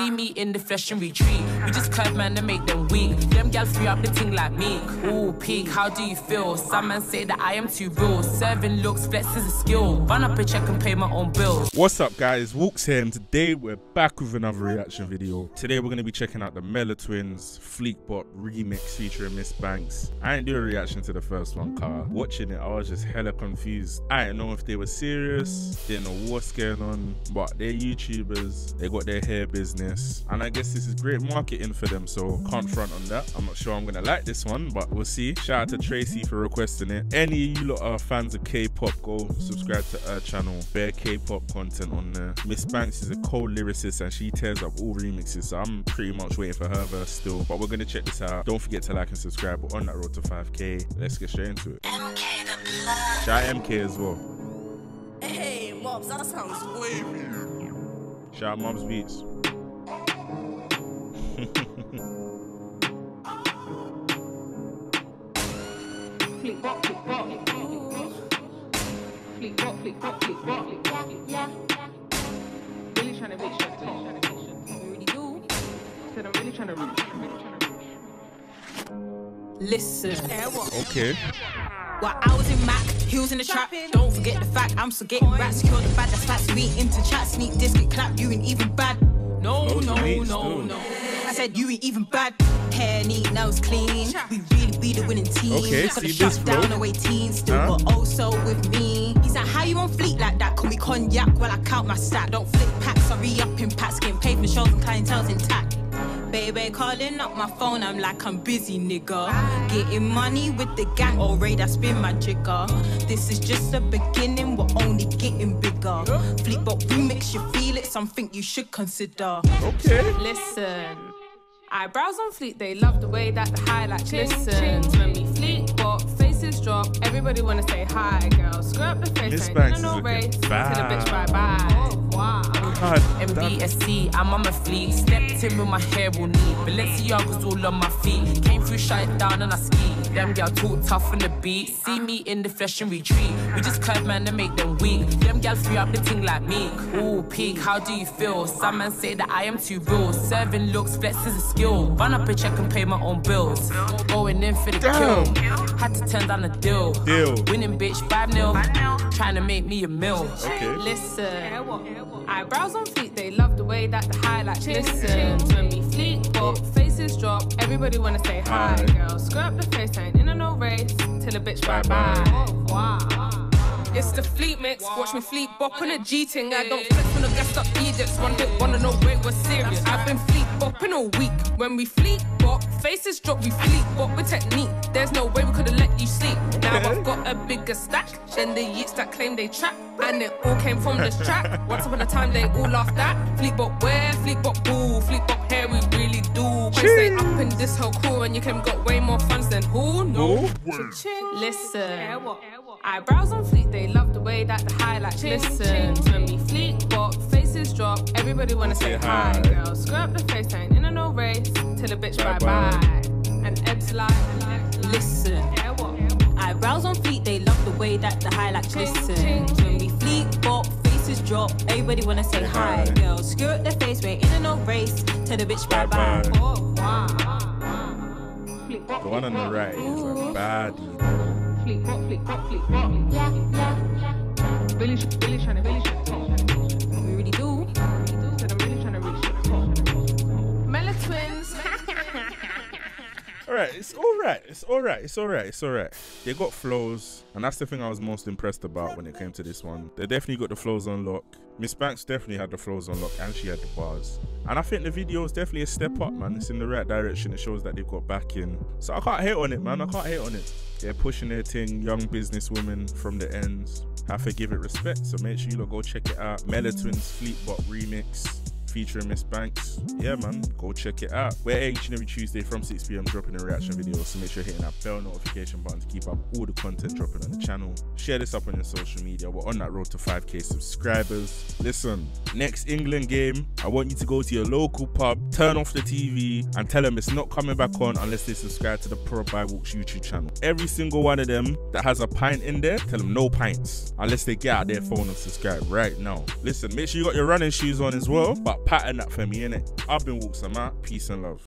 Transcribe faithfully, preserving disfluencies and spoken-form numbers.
See me in the flesh and retreat. We just curve man and make them weak. Them gal free up the ting like me. Ooh, peak, how do you feel? Some man say that I am too real. Serving looks, flex is a skill. Run up a check and pay my own bills. What's up guys, Wooks here, and today we're back with another reaction video. Today we're going to be checking out the Mela Twins Fleekbop remix featuring Miss Banks. I ain't doing a reaction to the first one, car. Watching it, I was just hella confused. I didn't know if they were serious, didn't know what's going on, but they're YouTubers, they got their hair business, and I guess this is great marketing for them, so can't front on that. I'm not sure I'm gonna like this one, but we'll see. Shout out to Tracy for requesting it. Any of you lot are fans of K-pop, go subscribe to her channel. Bare K-pop content on there. Miss Banks is a cold lyricist and she tears up all remixes, so I'm pretty much waiting for her verse still, but we're gonna check this out. Don't forget to like and subscribe. We're on that road to five K. Let's get straight into it. M K the blood. Shout out M K as well. Hey, Mobs, that sounds wavy. Shout out Mom's Beats. Fleek bop, fleek bop, fleek bop, fleek bop, fleek bop. Yeah, Really trying to reach your top. we really do. Said I'm really trying to reach. Listen. Okay. While I was in Mac, he was in the trap. Don't forget the fact, I'm still getting rats. Secure the bad, that's facts. We ain't into chat. Sneak this, get clap. You ain't even bad. No, Those no, beats, no, dude. no. I said you ain't even bad. Hair neat, nails clean. We really be the winning team. Okay, Gotta see shut this down flow. away teens. Still Huh? got also with me. He's like, how you on fleek like that? Call me cognac while I count my stack. Don't flip packs, I re-up in packs. Getting paid for shows and clientele's intact. Baby calling up my phone, I'm like, I'm busy, nigga. Getting money with the gang, oh, Ray, that's been my jigger. This is just the beginning, we're only getting bigger. Fleekbop remix, you feel it, something you should consider. Okay. Listen, eyebrows on fleek, they love the way that the highlight listens. When we fleek bop, faces drop, everybody wanna say hi, girl. Screw up the face, Miss ain't Banks no is race. looking Till the bitch bad. bye bye. Wow. God, M that- B S C, I'm on my fleek. Stepped in with my hair all neat. Balenciaga's all on my feet. Came through, shut it down and I ski. Them gal talk tough on the beat. See me in the flesh and retreat. We just curve man and make them weak. Them gal free up the ting like me. Ooh, peak, how do you feel? Some man say that I am too real. Serving looks, flex is a skill. Run up a check and pay my own bills. Going in for the Damn. kill. Had to turn down the deal. Deal. Winning bitch five nil. Trying to make me a mill. Okay. Listen, eyebrows on fleek, they love the way that the highlight listens. When we fleek bop, faces drop, everybody wanna say hi, Hi. girl. Screw up the face, ain't in a no race. Till a bitch bye bye. Wow. It's the fleet mix, watch me fleet bop on a G ting. I don't flex when I gassed up Egypt. One hit, wanna know wait, we're serious. I've been fleet bopping all week. When we fleet bop, faces drop, we fleet bop with technique. There's no way we could've let you sleep. Now I've got a bigger stack than the yeets that claim they trap. And it all came from this track. Once upon a time they all laughed at. Fleet bop where, fleet bop boo, fleet bop hair, we really do. When stay up in this whole crew and you came got way more funds than who? No. Listen, eyebrows on fleek, they love the way that the highlight listens. When we fleek bop, faces drop, everybody wanna say Say hi, hi. girl. Screw up the face, ain't in a no race. Till a bitch bye Bye-bye. bye. And Ed's like, Listen. Eyebrows on fleek, they love the way that the highlights listen. When we fleek, bop, faces drop, everybody wanna say hi, Hi. girl. Screw up the face, we ain't in a no race. Tell the bitch bye bye. Bye-bye. oh wow. Fleek bop, The one on the fleek right is a baddie. bop, fleek bop, fleek bop, fleek bop. Yeah, yeah, Really, really trying to, really trying to. we really do. Said I'm really trying to reach the top. Mela Twins. Alright, it's alright, it's alright, it's alright, it's alright. They got flows, and that's the thing I was most impressed about when it came to this one. They definitely got the flows on lock. Miss Banks definitely had the flows on lock, and she had the bars. And I think the video is definitely a step up, man. It's in the right direction. It shows that they've got backing. So I can't hate on it, man. I can't hate on it. They're pushing their thing, young business women from the ends. Have to give it respect, so make sure you lot go check it out. Mela Twins Fleekbop remix. Featuring Miss Banks. Yeah, man, go check it out. We're each and every Tuesday from six p m dropping a reaction video, so make sure you're hitting that bell notification button to keep up all the content dropping on the channel. Share this up on your social media. We're on that road to five K subscribers. Listen, next England game, I want you to go to your local pub, turn off the T V, and tell them it's not coming back on unless they subscribe to the Pro by Walks YouTube channel. Every single one of them that has a pint in there, tell them no pints unless they get out their phone and subscribe right now. Listen, make sure you got your running shoes on as well, but pattern that for me, innit? I've been Walks, I'm out. Peace and love.